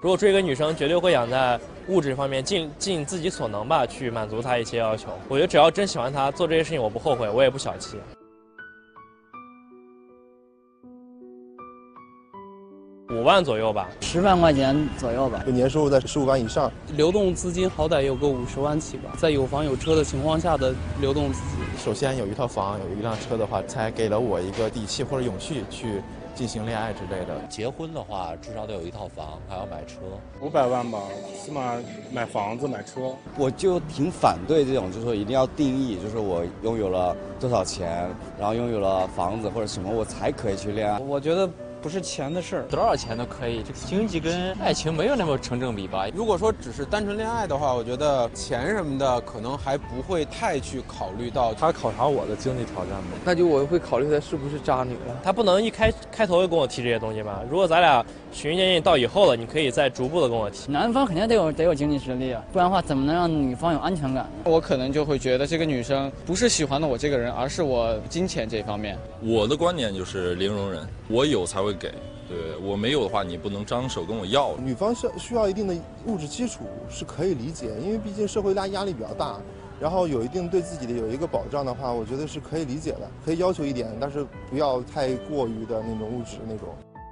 如果追一个女生，绝对会想在物质方面尽自己所能吧，去满足她一些要求。我觉得只要真喜欢她，做这些事情我不后悔，我也不小气。5万左右吧 ，10万块钱左右吧， 年收入在15万以上。 流动资金好歹有个50万起吧，在有房有车的情况下的流动资金。 首先有一套房，有一辆车的话，才给了我一个底气或者勇气去进行恋爱之类的。 结婚的话，至少得有一套房，还要买车。 500万吧，起码买房子、买车。 我就挺反对这种，就是说一定要定义，就是我拥有了多少钱，然后拥有了房子或者什么，我才可以去恋爱。 我觉得不是钱的事儿， 多少钱都可以，这经济跟爱情没有那么成正比吧。 如果说只是单纯恋爱的话，我觉得钱什么的可能还不会太去考虑到。 他考察我的经济条件吗？ 那就我会考虑他是不是渣女了。 他不能一开头就跟我提这些东西吧？如果咱俩循序渐进到以后了，你可以再逐步的跟我提。 男方肯定得有经济实力啊，不然的话怎么能让女方有安全感呢？ 我可能就会觉得这个女生不是喜欢的我这个人，而是我金钱这方面。 我的观点就是零容忍，我有才会给。对，我没有的话，你不能张手跟我要。 女方需要一定的物质基础是可以理解，因为毕竟社会压力比较大，然后有一定对自己的有一个保障的话，我觉得是可以理解的，可以要求一点，但是不要太过于的那种物质那种。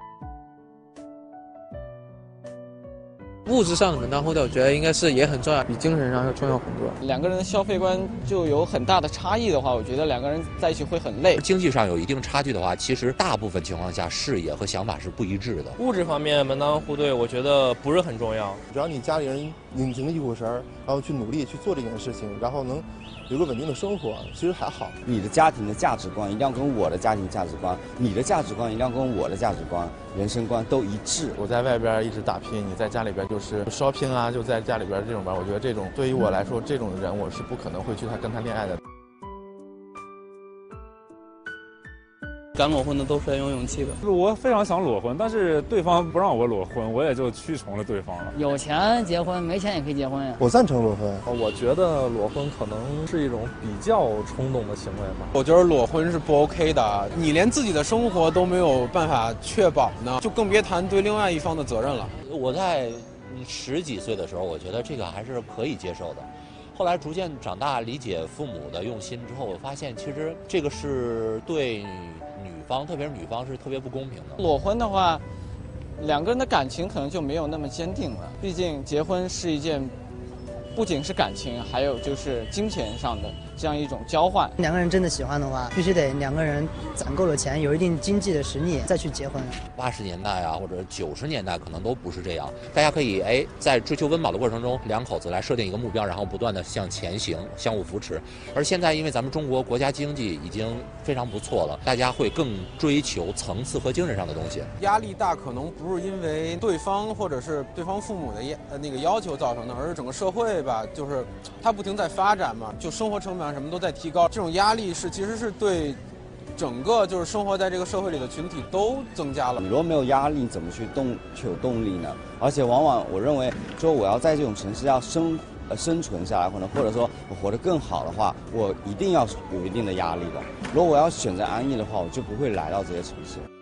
物质上的门当户对，我觉得应该是也很重要，比精神上要重要很多。两个人的消费观就有很大的差异的话，我觉得两个人在一起会很累。 经济上有一定差距的话，其实大部分情况下视野和想法是不一致的。 物质方面门当户对，我觉得不是很重要。 只要你家里人拧成一股绳，然后去努力去做这件事情，然后能有个稳定的生活，其实还好。 你的家庭的价值观一定要跟我的家庭价值观，你的价值观一定要跟我的价值观、人生观都一致。 我在外边一直打拼，你在家里边就是 shopping 啊，就在家里边这种玩。我觉得这种对于我来说，这种人我是不可能会去跟他恋爱的。 敢裸婚的都是要有勇气的。 我非常想裸婚，但是对方不让我裸婚，我也就屈从了对方了。 有钱结婚，没钱也可以结婚呀。 我赞成裸婚。 我觉得裸婚可能是一种比较冲动的行为吧。 我觉得裸婚是不 OK 的，你连自己的生活都没有办法确保呢，就更别谈对另外一方的责任了。 我在10几岁的时候，我觉得这个还是可以接受的。后来逐渐长大，理解父母的用心之后，我发现其实这个是对女方，特别是女方是特别不公平的。 裸婚的话，两个人的感情可能就没有那么坚定了。毕竟结婚是一件不仅是感情，还有就是金钱上的这样一种交换。 两个人真的喜欢的话，必须得两个人攒够了钱，有一定经济的实力再去结婚。 80年代啊，或者90年代可能都不是这样。大家可以在追求温饱的过程中，两口子来设定一个目标，然后不断的向前行，相互扶持。而现在因为咱们中国国家经济已经非常不错了，大家会更追求层次和精神上的东西。 压力大可能不是因为对方或者是对方父母的那个要求造成的，而是整个社会吧，就是它不停在发展嘛，就生活成本什么都在提高，这种压力其实是对整个就是生活在这个社会里的群体都增加了。 你如果没有压力，你怎么去有动力呢？而且往往我认为，说我要在这种城市要生存下来，或者说我活得更好的话，我一定要有一定的压力的。如果我要选择安逸的话，我就不会来到这些城市。